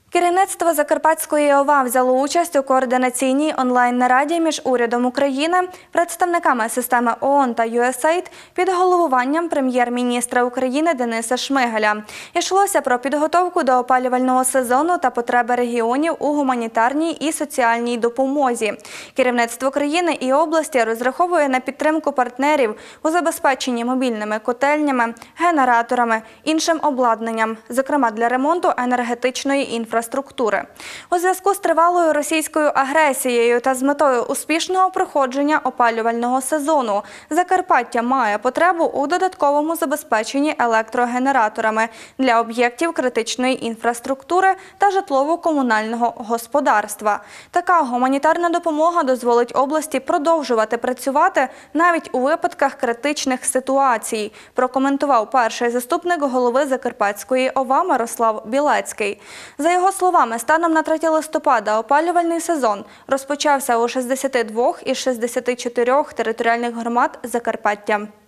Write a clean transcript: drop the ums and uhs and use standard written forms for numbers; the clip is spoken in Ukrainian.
Керівництво Закарпатської ОВА взяло участь у координаційній онлайн-нараді між урядом України, представниками системи ООН та USAID під головуванням прем'єр-міністра України Дениса Шмигаля. Йшлося про підготовку до опалювального сезону та потреби регіонів у гуманітарній і соціальній допомозі. Керівництво країни і області розраховує на підтримку партнерів у забезпеченні мобільними котельнями, генераторами, іншим обладнанням, зокрема для ремонту енергетичної інфраструктури. У зв'язку з тривалою російською агресією та з метою успішного проходження опалювального сезону Закарпаття має потребу у додатковому забезпеченні електрогенераторами для об'єктів критичної інфраструктури та житлово-комунального господарства. Така гуманітарна допомога дозволить області продовжувати працювати навіть у випадках критичних ситуацій, прокоментував перший заступник голови Закарпатської ОВА Мирослав Білецький. За його словами, станом на 3 листопада опалювальний сезон розпочався у 62 із 64 територіальних громад Закарпаття.